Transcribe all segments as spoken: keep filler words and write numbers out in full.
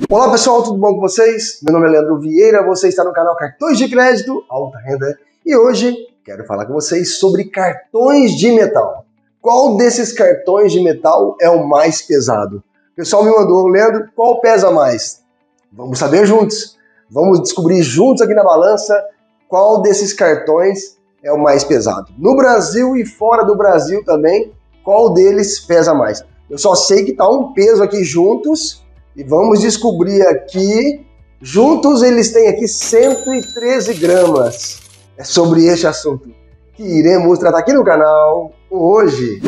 Olá pessoal, tudo bom com vocês? Meu nome é Leandro Vieira, você está no canal Cartões de Crédito Alta Renda e hoje quero falar com vocês sobre cartões de metal. Qual desses cartões de metal é o mais pesado? O pessoal me mandou, Leandro, qual pesa mais? Vamos saber juntos, vamos descobrir juntos aqui na balança qual desses cartões é o mais pesado. No Brasil e fora do Brasil também, qual deles pesa mais? Eu só sei que está um peso aqui juntos. E vamos descobrir aqui, juntos eles têm aqui cento e treze gramas. É sobre este assunto que iremos tratar aqui no canal hoje.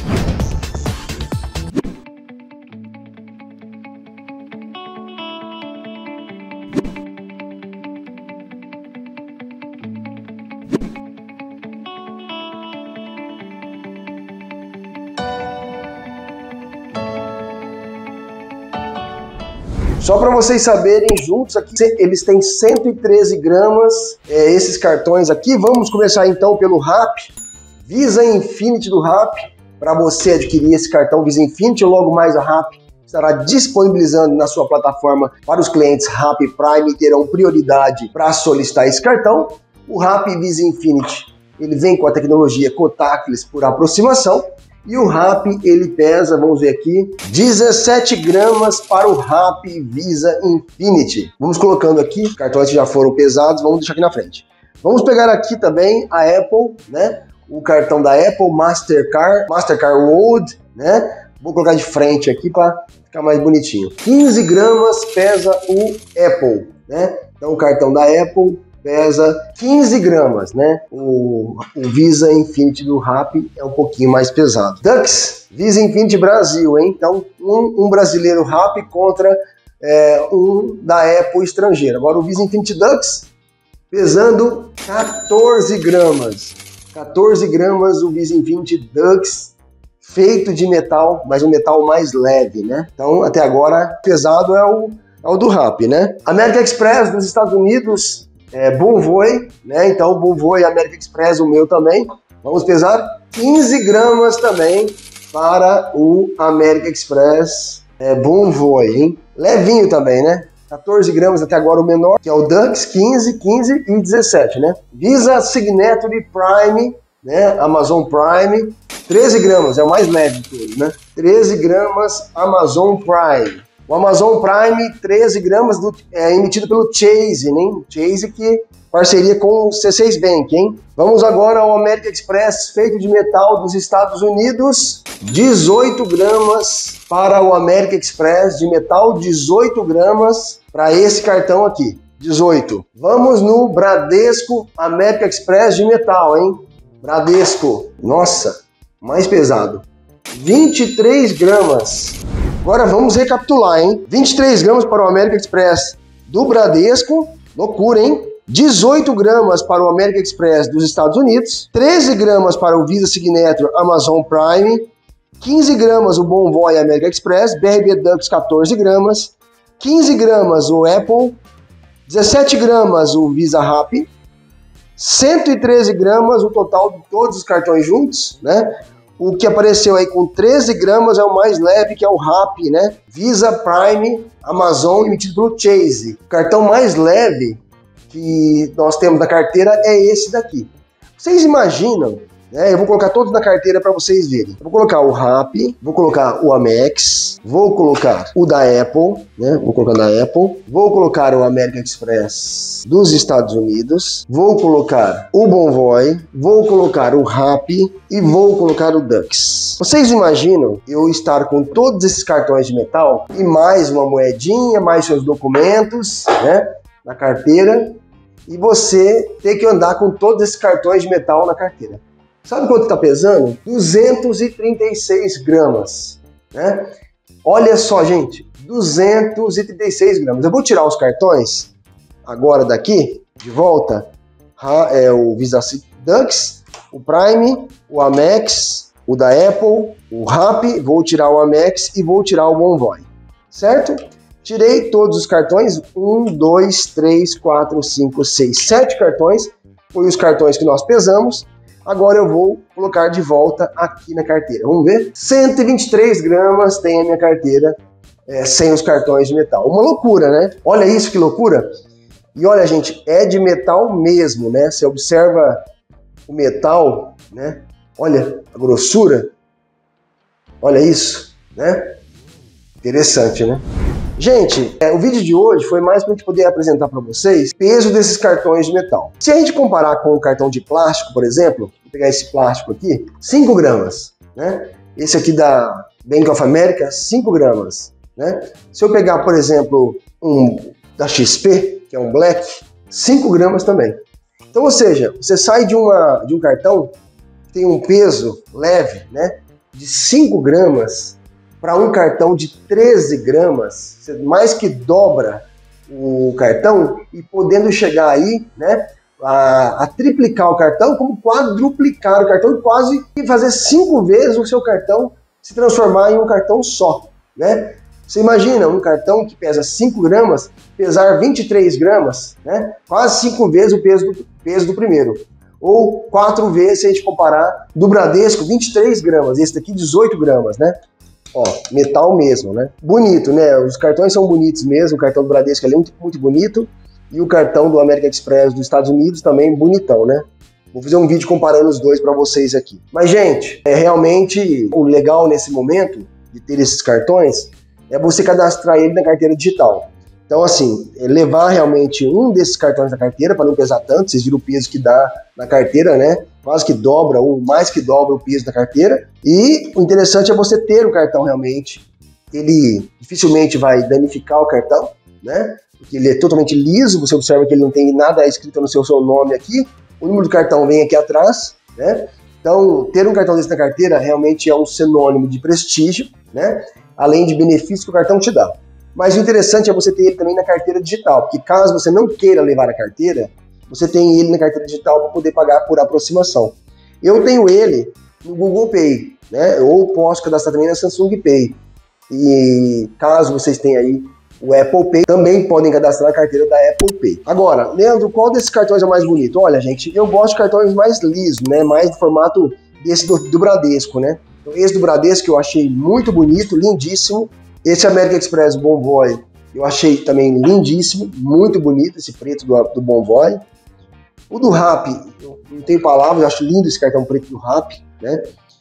Só para vocês saberem, juntos aqui, eles têm cento e treze gramas, é, esses cartões aqui. Vamos começar então pelo R A P, Visa Infinity do R A P. Para você adquirir esse cartão Visa Infinity, logo mais a R A P estará disponibilizando na sua plataforma para os clientes R A P Prime, terão prioridade para solicitar esse cartão. O R A P Visa Infinity, ele vem com a tecnologia contactless por aproximação. E o R A P, ele pesa, vamos ver aqui, dezessete gramas para o R A P Visa Infinity. Vamos colocando aqui, cartões que já foram pesados, vamos deixar aqui na frente. Vamos pegar aqui também a Apple, né? O cartão da Apple, Mastercard, Mastercard World, né? Vou colocar de frente aqui para ficar mais bonitinho. quinze gramas pesa o Apple, né? Então o cartão da Apple pesa quinze gramas, né? O, o Visa Infinity do R A P é um pouquinho mais pesado. Dux, Visa Infinity Brasil, hein? Então, um, um brasileiro R A P contra é, um da Apple estrangeiro. Agora o Visa Infinity Dux pesando quatorze gramas. quatorze gramas o Visa Infinity Dux, feito de metal, mas um metal mais leve, né? Então, até agora, pesado é o, é o do R A P, né? American Express dos Estados Unidos, É, Bonvoy, né? Então Bonvoy, American Express, o meu também. Vamos pesar quinze gramas também para o American Express é, Bonvoy, hein? Levinho também, né? quatorze gramas até agora o menor, que é o Dux, quinze, quinze e dezessete, né? Visa Signature Prime, né? Amazon Prime, treze gramas, é o mais leve de todos, né? treze gramas Amazon Prime. O Amazon Prime, treze gramas, do, é emitido pelo Chase, né? Chase que parceria com o C seis Bank, hein? Vamos agora ao American Express, feito de metal dos Estados Unidos, dezoito gramas para o American Express de metal, dezoito gramas para esse cartão aqui, dezoito. Vamos no Bradesco American Express de metal, hein? Bradesco, nossa, mais pesado, vinte e três gramas. Agora vamos recapitular, hein? vinte e três gramas para o American Express do Bradesco, loucura, hein? dezoito gramas para o American Express dos Estados Unidos, treze gramas para o Visa Signature Amazon Prime, quinze gramas o Bonvoy American Express, B R B Dux quatorze gramas, quinze gramas o Apple, dezessete gramas o Visa R A P, cento e treze gramas o total de todos os cartões juntos, né? O que apareceu aí com treze gramas é o mais leve, que é o R A P, né? Visa Prime Amazon, emitido pelo Chase. O cartão mais leve que nós temos na carteira é esse daqui. Vocês imaginam, né? Eu vou colocar todos na carteira para vocês verem. Eu vou colocar o R A P, vou colocar o Amex, vou colocar o da Apple, né? Vou colocar da Apple, vou colocar o American Express dos Estados Unidos, vou colocar o Bonvoy, vou colocar o R A P e vou colocar o Dux. Vocês imaginam eu estar com todos esses cartões de metal e mais uma moedinha, mais seus documentos, né? Na carteira, e você ter que andar com todos esses cartões de metal na carteira. Sabe quanto está pesando? duzentos e trinta e seis gramas, né? Olha só, gente, duzentos e trinta e seis gramas. Eu vou tirar os cartões agora daqui, de volta, é o Visa Dux, o Prime, o Amex, o da Apple, o R A P, vou tirar o Amex e vou tirar o Bonvoy, certo? Tirei todos os cartões, um, dois, três, quatro, cinco, seis, sete cartões, foi os cartões que nós pesamos. Agora eu vou colocar de volta aqui na carteira. Vamos ver? cento e vinte e três gramas tem a minha carteira é, sem os cartões de metal. Uma loucura, né? Olha isso, que loucura! E olha, gente, é de metal mesmo, né? Você observa o metal, né? Olha a grossura. Olha isso, né? Interessante, né? Gente, é, o vídeo de hoje foi mais para a gente poder apresentar para vocês o peso desses cartões de metal. Se a gente comparar com o cartão de plástico, por exemplo, vou pegar esse plástico aqui, cinco gramas, né? Esse aqui da Bank of America, cinco gramas, né? Se eu pegar, por exemplo, um da X P, que é um Black, cinco gramas também. Então, ou seja, você sai de, uma, de um cartão que tem um peso leve, né? De cinco gramas para um cartão de treze gramas, você mais que dobra o cartão e podendo chegar aí, né, a, a triplicar o cartão, como quadruplicar o cartão e quase fazer cinco vezes o seu cartão se transformar em um cartão só, né? Você imagina um cartão que pesa cinco gramas pesar vinte e três gramas, né? Quase cinco vezes o peso do, peso do primeiro. Ou quatro vezes se a gente comparar do Bradesco, vinte e três gramas, esse daqui dezoito gramas, né? Ó, metal mesmo, né? Bonito, né? Os cartões são bonitos mesmo, o cartão do Bradesco ali é muito, muito bonito, e o cartão do American Express dos Estados Unidos também bonitão, né? Vou fazer um vídeo comparando os dois para vocês aqui. Mas, gente, é realmente o legal nesse momento de ter esses cartões é você cadastrar ele na carteira digital. Então, assim, levar realmente um desses cartões na carteira para não pesar tanto, vocês viram o peso que dá na carteira, né? Quase que dobra, ou mais que dobra o peso da carteira. E o interessante é você ter o cartão realmente. Ele dificilmente vai danificar o cartão, né? Porque ele é totalmente liso, você observa que ele não tem nada escrito no seu, seu nome aqui. O número do cartão vem aqui atrás, né? Então, ter um cartão desse na carteira realmente é um sinônimo de prestígio, né? Além de benefícios que o cartão te dá. Mas o interessante é você ter ele também na carteira digital, porque caso você não queira levar a carteira, você tem ele na carteira digital para poder pagar por aproximação. Eu tenho ele no Google Pay, né? Ou posso cadastrar também na Samsung Pay. E caso vocês tenham aí o Apple Pay, também podem cadastrar na carteira da Apple Pay. Agora, Leandro, qual desses cartões é o mais bonito? Olha, gente, eu gosto de cartões mais lisos, né? Mais do formato desse do, do Bradesco, né? Então, esse do Bradesco eu achei muito bonito, lindíssimo. Esse American Express Bonvoy eu achei também lindíssimo, muito bonito, esse preto do, do Bonvoy. O do Rappi, eu não tenho palavras, eu acho lindo esse cartão preto do Rappi, né?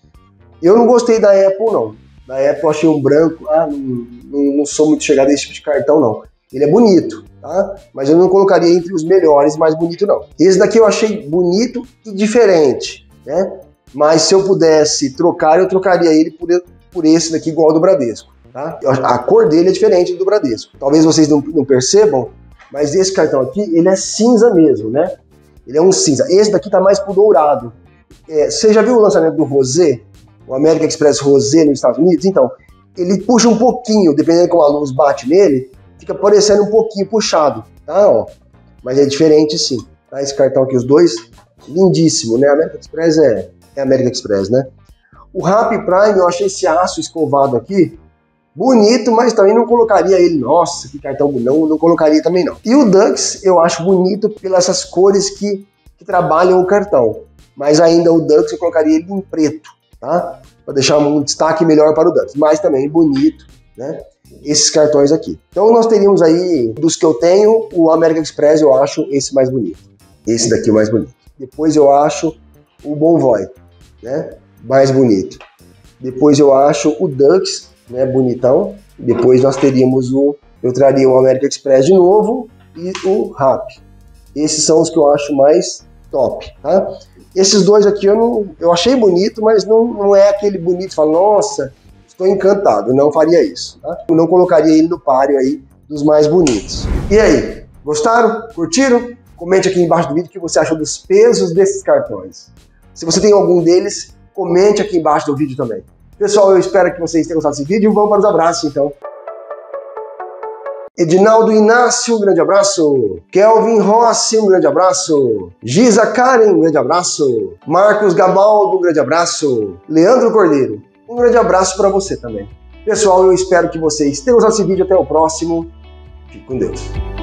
Eu não gostei da Apple, não. Da Apple eu achei um branco, ah, não, não, não sou muito chegado a esse tipo de cartão, não. Ele é bonito, tá? Mas eu não colocaria entre os melhores, mais bonito, não. Esse daqui eu achei bonito e diferente, né? Mas se eu pudesse trocar, eu trocaria ele por, por esse daqui igual ao do Bradesco, tá? A cor dele é diferente do Bradesco. Talvez vocês não, não percebam, mas esse cartão aqui, ele é cinza mesmo, né? Ele é um cinza. Esse daqui tá mais pro dourado. É, você já viu o lançamento do Rosé? O American Express Rosé nos Estados Unidos? Então, ele puxa um pouquinho, dependendo de como a luz bate nele, fica parecendo um pouquinho puxado, tá? Ó, mas é diferente sim. Tá? Esse cartão aqui, os dois, lindíssimo, né? American Express é, é American Express, né? O Rappi Prime, eu achei esse aço escovado aqui bonito, mas também não colocaria ele, nossa, que cartão não, não colocaria também não. E o Dux eu acho bonito pelas essas cores que, que trabalham o cartão, mas ainda o Dux eu colocaria ele em preto, tá? Para deixar um destaque melhor para o Dux, mas também bonito, né? Esses cartões aqui. Então nós teríamos aí, dos que eu tenho, o American Express eu acho esse mais bonito. Esse daqui o mais bonito. Depois eu acho o Bonvoy, né? Mais bonito. Depois eu acho o Dux, né, bonitão. Depois nós teríamos o, eu traria o American Express de novo e o Rappi. Esses são os que eu acho mais top, tá? Esses dois aqui eu não, eu achei bonito, mas não, não é aquele bonito, fala, nossa, estou encantado, não faria isso, tá? Eu não colocaria ele no páreo aí dos mais bonitos. E aí, gostaram? Curtiram? Comente aqui embaixo do vídeo o que você achou dos pesos desses cartões. Se você tem algum deles, comente aqui embaixo do vídeo também. Pessoal, eu espero que vocês tenham gostado desse vídeo. Vamos para os abraços, então. Edinaldo Inácio, um grande abraço. Kelvin Rossi, um grande abraço. Giza Karen, um grande abraço. Marcos Gabaldo, um grande abraço. Leandro Cordeiro, um grande abraço para você também. Pessoal, eu espero que vocês tenham gostado desse vídeo. Até o próximo. Fique com Deus.